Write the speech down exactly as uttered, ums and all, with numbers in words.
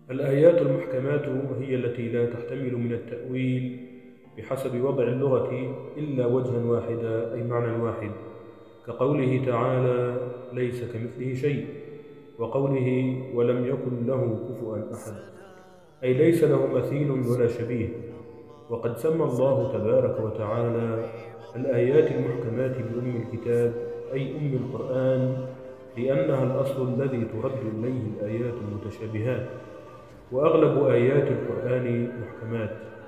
الآيات المحكمات هي التي لا تحتمل من التأويل بحسب وضع اللغة إلا وجها واحدا، أي معنى واحد، كقوله تعالى: ليس كمثله شيء، وقوله: ولم يكن له كفؤا أحد، أي ليس له مثيل ولا شبيه. وقد سمى الله تبارك وتعالى الآيات المحكمات بأم الكتاب، أي أم القرآن، لأنها الأصل الذي ترد إليه الآيات المتشابهات، وأغلب آيات القرآن محكمات.